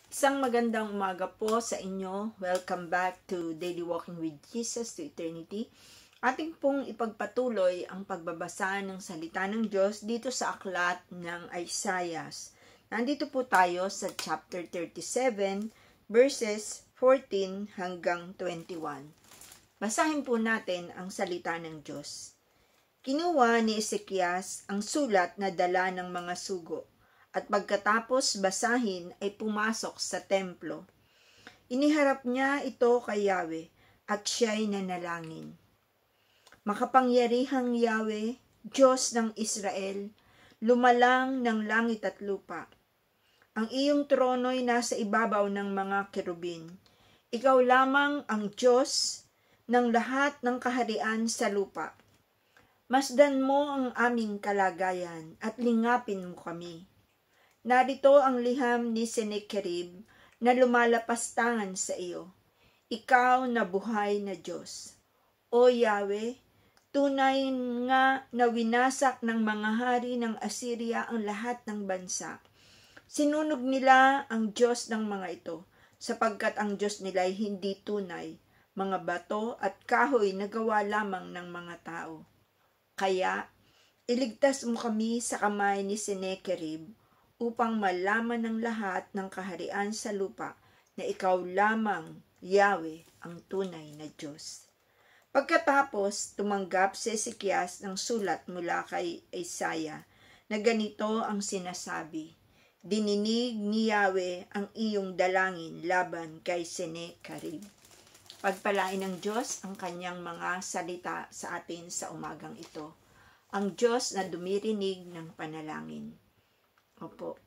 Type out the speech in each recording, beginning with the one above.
Isang magandang umaga po sa inyo. Welcome back to Daily Walking with Jesus to Eternity. Ating pong ipagpatuloy ang pagbabasa ng salita ng Diyos dito sa aklat ng Isaiah. Nandito po tayo sa chapter 37, verses 14 hanggang 21. Basahin po natin ang salita ng Diyos. Kinuha ni Ezekias ang sulat na dala ng mga sugo, at pagkatapos basahin ay pumasok sa templo. Iniharap niya ito kay Yahweh at siya'y nanalangin. Makapangyarihang Yahweh, Diyos ng Israel, lumalang ng langit at lupa. Ang iyong trono'y nasa ibabaw ng mga kerubin. Ikaw lamang ang Diyos ng lahat ng kaharian sa lupa. Masdan mo ang aming kalagayan at lingapin mo kami. Narito ang liham ni Sennacherib na lumalapastangan sa iyo. Ikaw na buhay na Diyos. O Yahweh, tunay nga na winasak ng mga hari ng Assyria ang lahat ng bansa. Sinunog nila ang Diyos ng mga ito, sapagkat ang Diyos nila ay hindi tunay, mga bato at kahoy na gawa lamang ng mga tao. Kaya, iligtas mo kami sa kamay ni Sennacherib, upang malaman ng lahat ng kaharian sa lupa na ikaw lamang, Yahweh, ang tunay na Diyos. Pagkatapos, tumanggap si Ezekias ng sulat mula kay Isaiah na ganito ang sinasabi, Dininig ni Yahweh ang iyong dalangin laban kay Sennacherib. Pagpalain ng Diyos ang kanyang mga salita sa atin sa umagang ito. Ang Diyos na dumirinig ng panalangin. Opo.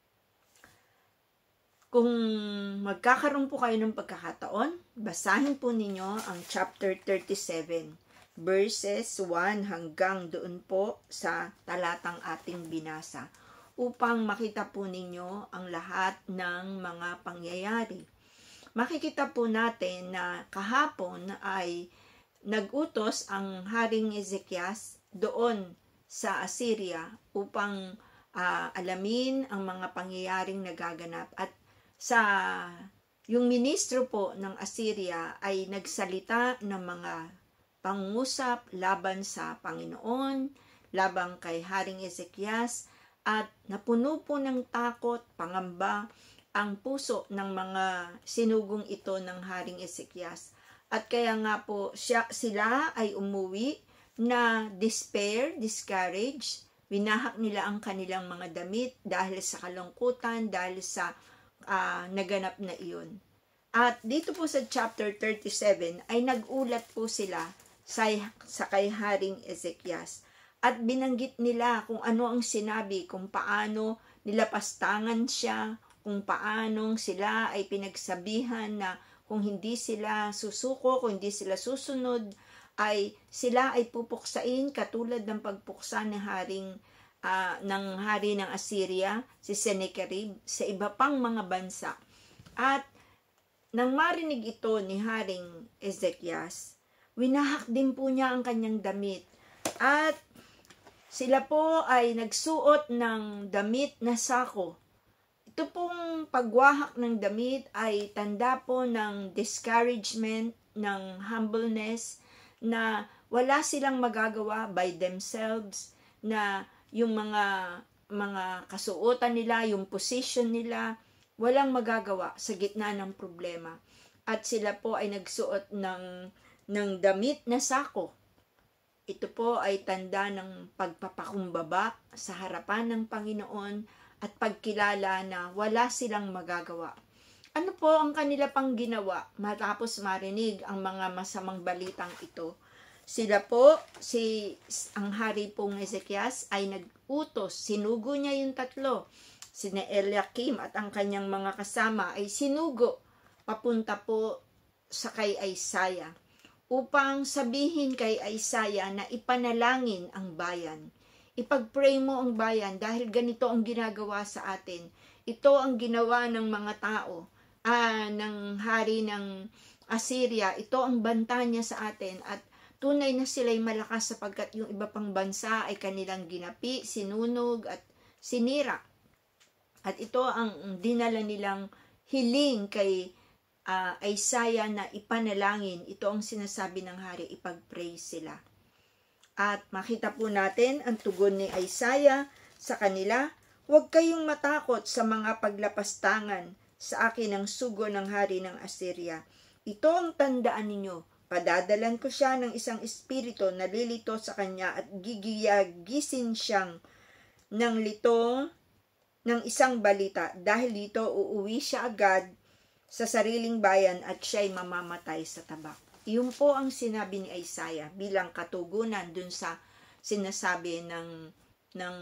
Kung magkakaroon po kayo ng pagkakataon, basahin po ninyo ang chapter 37, verses 1 hanggang doon po sa talatang ating binasa, upang makita po ninyo ang lahat ng mga pangyayari. Makikita po natin na kahapon ay nag-utos ang Haring Ezekias doon sa Assyria upang alamin ang mga pangyayaring nagaganap, at sa yung ministro po ng Assyria ay nagsalita ng mga pangungusap laban sa Panginoon, laban kay Haring Ezekias, at napuno po ng takot, pangamba ang puso ng mga sinugong ito ng Haring Ezekias. At kaya nga po sila ay umuwi na despair, discouraged. Winahak nila ang kanilang mga damit dahil sa kalungkutan, dahil sa naganap na iyon. At dito po sa chapter 37 ay nagulat po sila sa kay Haring Ezekias. At binanggit nila kung ano ang sinabi, kung paano nilapastangan siya, kung paanong sila ay pinagsabihan na kung hindi sila susuko, kung hindi sila susunod, ay sila ay pupuksain katulad ng pagpuksa ng hari ng Assyria, si Sennacherib, sa iba pang mga bansa. At nang marinig ito ni Haring Ezekias, winahak din po niya ang kanyang damit. At sila po ay nagsuot ng damit na sako. Ito pong pagwahak ng damit ay tanda po ng discouragement, ng humbleness, na wala silang magagawa by themselves, na yung mga kasuotan nila, yung position nila, walang magagawa sa gitna ng problema. At sila po ay nagsuot ng damit na sako. Ito po ay tanda ng pagpapakumbaba sa harapan ng Panginoon at pagkilala na wala silang magagawa. Ano po ang kanila pang ginawa matapos marinig ang mga masamang balitang ito? Sila po, ang hari pong Ezekias ay nag-utos, sinugo niya yung tatlo. Sina Eliakim at ang kanyang mga kasama ay sinugo papunta po sa kay Isaiah upang sabihin kay Isaiah na ipanalangin ang bayan. Ipag-pray mo ang bayan dahil ganito ang ginagawa sa atin. Ito ang ginawa ng mga tao, ng hari ng Assyria. Ito ang banta niya sa atin, at tunay na sila'y malakas sapagkat yung iba pang bansa ay kanilang ginapi, sinunog at sinira. At ito ang dinala nilang hiling kay Isaiah na ipanalangin. Ito ang sinasabi ng hari, ipag-praise sila. At makita po natin ang tugon ni Isaiah sa kanila, huwag kayong matakot sa mga paglapastangan sa akin ng sugo ng hari ng Assyria. Ito ang tandaan ninyo, padadalan ko siya ng isang espiritu na lilito sa kanya at gigiyagisin siyang ng lito ng isang balita. Dahil dito, uuwi siya agad sa sariling bayan at siya'y mamamatay sa tabak. Iyon po ang sinabi ni Isaiah bilang katugunan dun sa sinasabi ng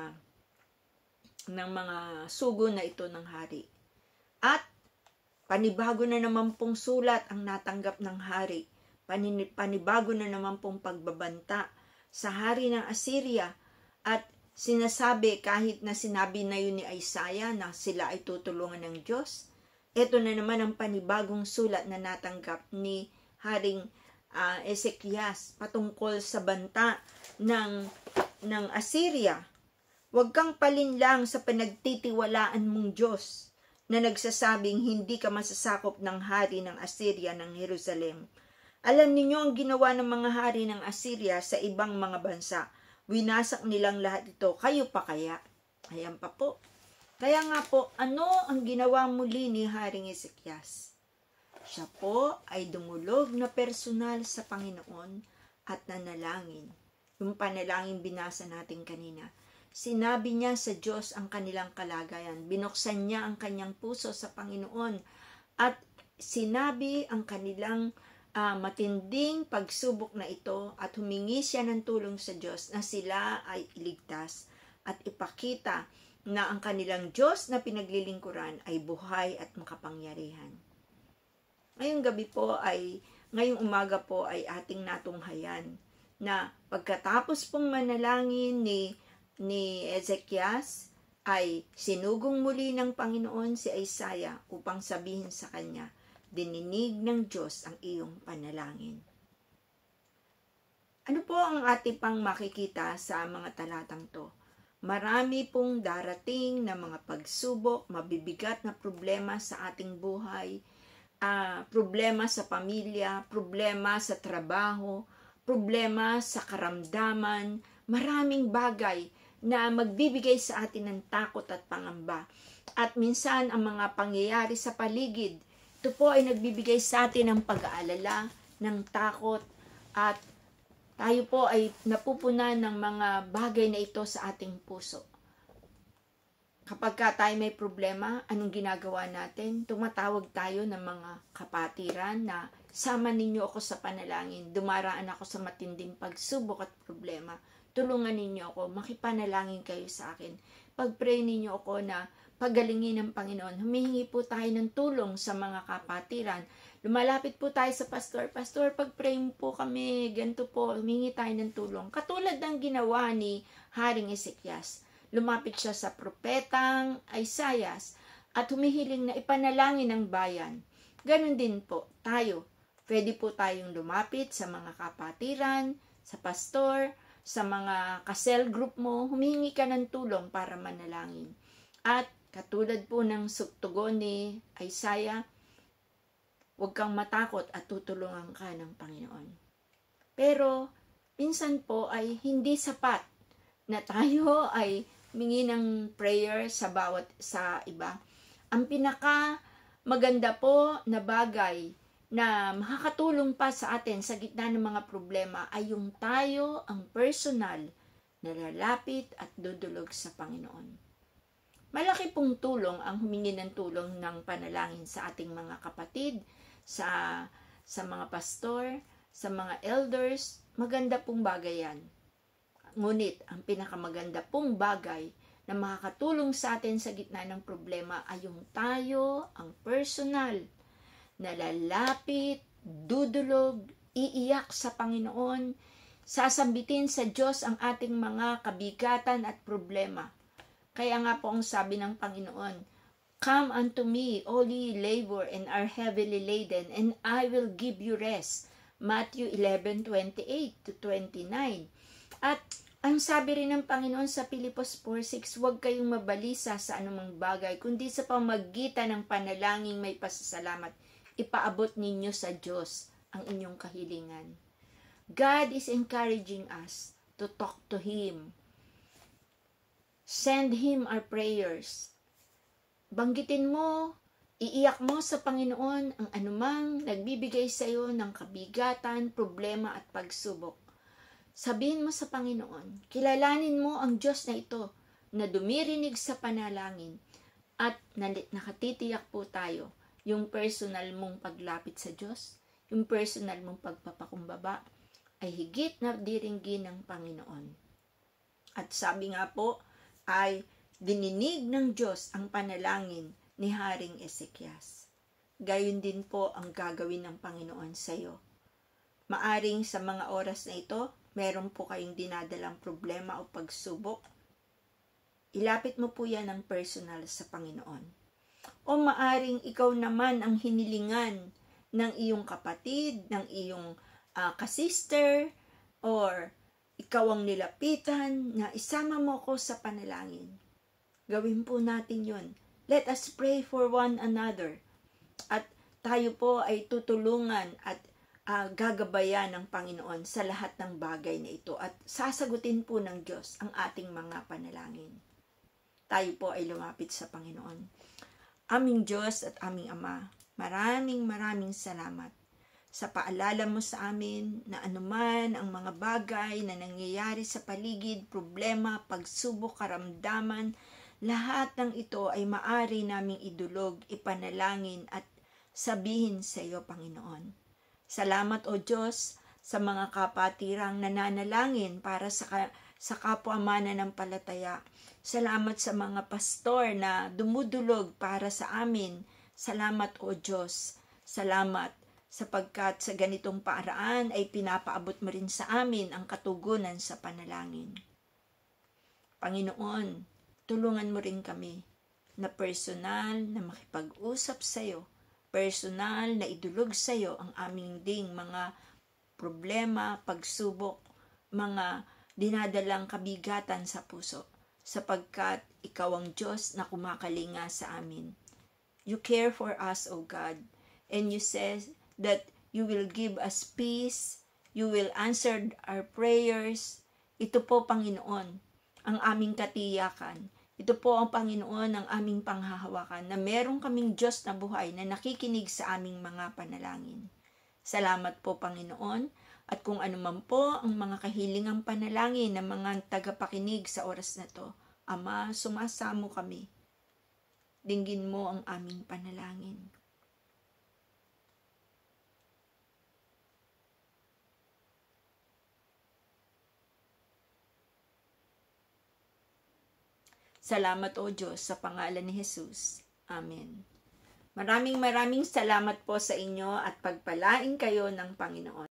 mga sugo na ito ng hari. At panibago na naman pong sulat ang natanggap ng hari. Panibago na naman pong pagbabanta sa hari ng Assyria. At sinasabi, kahit na sinabi na yun ni Isaiah na sila ay tutulungan ng Diyos, ito na naman ang panibagong sulat na natanggap ni Haring Ezekias patungkol sa banta ng Assyria. Huwag kang palinlang sa pinagtitiwalaan mong Diyos na nagsasabing hindi ka masasakop ng hari ng Assyria ng Jerusalem. Alam ninyo ang ginawa ng mga hari ng Assyria sa ibang mga bansa. Winasak nilang lahat ito. Kayo pa kaya? Ayan pa po. Kaya nga po, ano ang ginawa muli ni Haring Ezekias? Siya po ay dumulog na personal sa Panginoon at nanalangin. Yung panalangin binasa natin kanina. Sinabi niya sa Diyos ang kanilang kalagayan. Binuksan niya ang kanyang puso sa Panginoon at sinabi ang kanilang matinding pagsubok na ito at humingi siya ng tulong sa Diyos na sila ay iligtas at ipakita na ang kanilang Diyos na pinaglilingkuran ay buhay at makapangyarihan. Ngayong umaga po ay ating natunghayan na pagkatapos pong manalangin ni Ezekias ay sinugong muli ng Panginoon si Isaiah upang sabihin sa kanya, dininig ng Diyos ang iyong panalangin. Ano po ang ating pang makikita sa mga talatang to? Marami pong darating na mga pagsubok, mabibigat na problema sa ating buhay, problema sa pamilya, problema sa trabaho, problema sa karamdaman, maraming bagay na magbibigay sa atin ng takot at pangamba. At minsan ang mga pangyayari sa paligid, ito po ay nagbibigay sa atin ng pag-aalala, ng takot, at tayo po ay napupunan ng mga bagay na ito sa ating puso. Kapag tayo may problema, anong ginagawa natin? Tumatawag tayo ng mga kapatiran na sama ninyo ako sa panalangin. Dumaraan ako sa matinding pagsubok at problema. Tulungan ninyo ako, makipanalangin kayo sa akin. Pag-pray ninyo ako na pagalingin ng Panginoon. Humihingi po tayo ng tulong sa mga kapatiran. Lumalapit po tayo sa pastor. Pastor, pag-pray po kami, ganito po, humingi tayo ng tulong. Katulad ng ginawa ni Haring Ezekias. Lumapit siya sa propetang Isaiah at humihiling na ipanalangin ng bayan. Ganon din po tayo. Pwede po tayong lumapit sa mga kapatiran, sa pastor, sa mga kasel group mo, humihingi ka ng tulong para manalangin. At katulad po ng tugon ni Isaiah, huwag kang matakot at tutulungan ka ng Panginoon. Pero minsan po ay hindi sapat na tayo ay humingi ng prayer sa iba. Ang pinaka maganda po na bagay na makakatulong pa sa atin sa gitna ng mga problema ay yung tayo ang personal na lalapit at dudulog sa Panginoon. Malaki pong tulong ang humingi ng tulong ng panalangin sa ating mga kapatid, sa mga pastor, sa mga elders. Maganda pong bagay yan. Ngunit, ang pinakamaganda pong bagay na makakatulong sa atin sa gitna ng problema ay yung tayo, ang personal, na lalapit, dudulog, iiyak sa Panginoon, sasambitin sa Diyos ang ating mga kabigatan at problema. Kaya nga po ang sabi ng Panginoon, come unto me, all ye labor and are heavily laden, and I will give you rest. Matthew 11:28-29. At Ang sabi rin ng Panginoon sa Pilipos 4:6, huwag kayong mabalisa sa anumang bagay, kundi sa pamamagitan ng panalangin may pasasalamat, ipaabot ninyo sa Diyos ang inyong kahilingan. God is encouraging us to talk to Him. Send Him our prayers. Banggitin mo, iiyak mo sa Panginoon ang anumang nagbibigay sa iyo ng kabigatan, problema at pagsubok. Sabihin mo sa Panginoon, kilalanin mo ang Diyos na ito na dumirinig sa panalangin at nakatitiyak po tayo yung personal mong paglapit sa Diyos, yung personal mong pagpapakumbaba ay higit na diringgin ng Panginoon. At sabi nga po ay dininig ng Diyos ang panalangin ni Haring Ezekias. Gayon din po ang gagawin ng Panginoon sa iyo. Maaring sa mga oras na ito, meron po kayong dinadalang problema o pagsubok, ilapit mo po yan ng personal sa Panginoon. O maaring ikaw naman ang hinilingan ng iyong kapatid, ng iyong kasister, or ikaw ang nilapitan na isama mo ko sa panalangin. Gawin po natin yun. Let us pray for one another. At tayo po ay tutulungan at gagabayan ng Panginoon sa lahat ng bagay na ito at sasagutin po ng Diyos ang ating mga panalangin. Tayo po ay lumapit sa Panginoon. Aming Diyos at aming Ama, maraming salamat sa paalala mo sa amin na anuman ang mga bagay na nangyayari sa paligid, problema, pagsubok, karamdaman, lahat ng ito ay maari naming idulog, ipanalangin at sabihin sa iyo, Panginoon. Salamat o Diyos sa mga kapatirang nananalangin para sa kapwa mananampalataya. Salamat sa mga pastor na dumudulog para sa amin. Salamat o Diyos. Salamat sapagkat sa ganitong paraan ay pinapaabot mo rin sa amin ang katugunan sa panalangin. Panginoon, tulungan mo rin kami na personal na makipag-usap sa iyo, personal na idulog sa iyo ang aming ding mga problema, pagsubok, mga dinadalang kabigatan sa puso, sapagkat ikaw ang Diyos na kumakalinga sa amin. You care for us, O God, and you say that you will give us peace, you will answer our prayers. Ito po, Panginoon, ang aming katiyakan. Ito po ang Panginoon ang aming panghahawakan na meron kaming Diyos na buhay na nakikinig sa aming mga panalangin. Salamat po, Panginoon, at kung anuman po ang mga kahilingang panalangin ng mga tagapakinig sa oras na to, Ama, sumasamo kami. Dinggin mo ang aming panalangin. Salamat o Diyos sa pangalan ni Jesus. Amen. Maraming salamat po sa inyo at pagpalain kayo ng Panginoon.